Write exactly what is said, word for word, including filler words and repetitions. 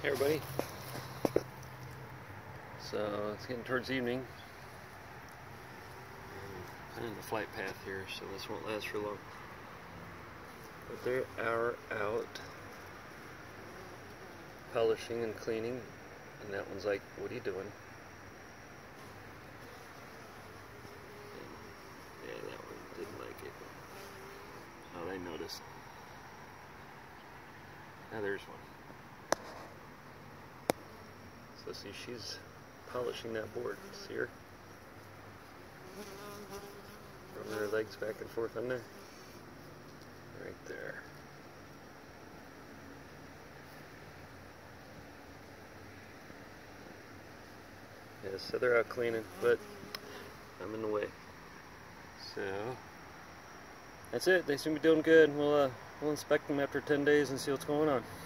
Hey everybody. So it's getting towards evening. I'm in the flight path here, so this won't last for long. But they are out polishing and cleaning, and that one's like, "What are you doing?" And yeah, that one didn't like it. Oh, they noticed. Now there's one. So see, she's polishing that board. See her? Rubbing her legs back and forth on there. Right there. Yeah, so they're out cleaning, but I'm in the way. So that's it. They seem to be doing good. We'll uh, we'll inspect them after ten days and see what's going on.